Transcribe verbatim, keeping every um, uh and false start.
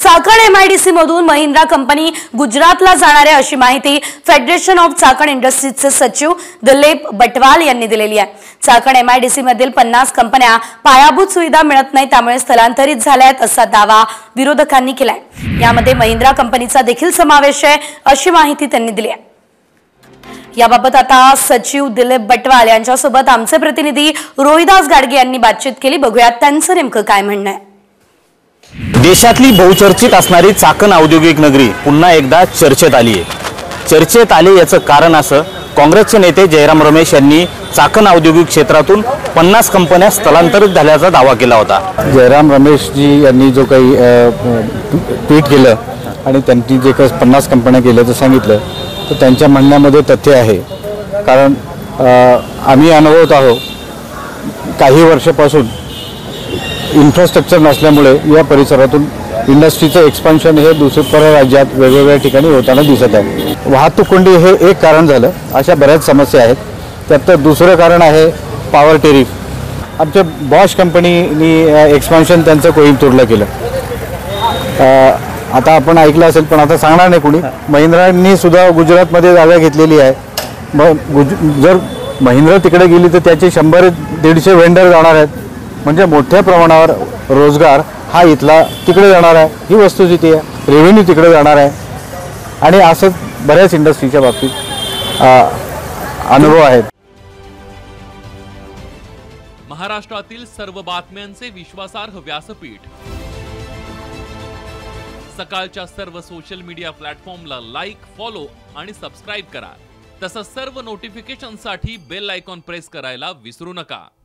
Chakan MIDC मधून Mahindra company गुजरातला जाणार आहे अशी माहिती फेडरेशन ऑफ चाकण इंडस्ट्रीजचे सचिव दिलीप बटवाल यांनी दिलेली आहे। चाकण एमआयडीसी मधील पन्नास कंपन्या पायाभूत सुविधा मिळत नाही त्यामुळे स्थलांतरित झाल्या आहेत असा दावा विरोधकांनी केलाय। यामध्ये महिंद्रा कंपनीचा देखील समावेश आहे अशी माहिती त्यांनी दिली आहे। याबाबत आता सचिव दिलीप बटवाल यांच्यासोबत आमचे प्रतिनिधी रोहिदास गाडगे यांनी बातचीत केली। बघूयात त्यांचं नेमकं काय म्हणणं आहे। देशातली बहुचर्चित असणारी चाकण औद्योगिक नगरी पुन्हा एकदा चर्चेत आली आहे। चर्चेत आले याचं कारण असं काँग्रेसचे नेते जयराम रमेश यांनी चाकण औद्योगिक क्षेत्रातून पन्नास कंपन्या स्थलांतरित झाल्याचा दावा केला होता। जयराम रमेश जी यांनी जो काही ट्विट केलं आणि त्यांनी जे काही पन्नास कंपन्या केल्याचं सांगितलं तर त्यांच्या म्हणण्यामध्ये तथ्य आहे। कारण आम्ही अनुभवत आहोत काही वर्षापासून इन्फ्रास्ट्रक्चर नसल्यामुळे या परिसरातून इंडस्ट्रीचं एक्सपान्शन हे दुसऱ्या परराज्यात वेगवेगळ्या ठिकाणी होताना दिसत आहे। वाहतूक कोंडी हे एक कारण झालं, अशा बऱ्याच समस्या आहेत। त्यात दुसरं कारण आहे पॉवर टेरिफ। आमच्या बॉश कंपनीनी एक्सपान्शन त्यांचं कोइंबतूरला केलं। आता आपण ऐकलं असेल पण आता सांगणार नाही कोणी, महिंद्रांनी सुद्धा गुजरातमध्ये जागा घेतलेली आहे। मग जर महिंद्रा तिकडे गेली तर त्याचे शंभर दीडशे वेंडर जाणार आहेत, म्हणजे मोठ्या प्रमाणावर रोजगार हा इथला तिकडे जाणार आहे। ही वस्तुस्थिती आहे, रेव्हेन्यू तिकडे जाणार आहे आणि असं बऱ्याच इंडस्ट्रीच्या बाबतीत अनुभव आहेत। महाराष्ट्रातील सर्व बातम्यांचे विश्वासार्ह व्यासपीठ सकाळच्या सर्व सोशल मीडिया प्लॅटफॉर्मला लाईक, फॉलो आणि सबस्क्राईब करा। तसंच सर्व नोटिफिकेशनसाठी बेल आयकॉन प्रेस करायला विसरू नका।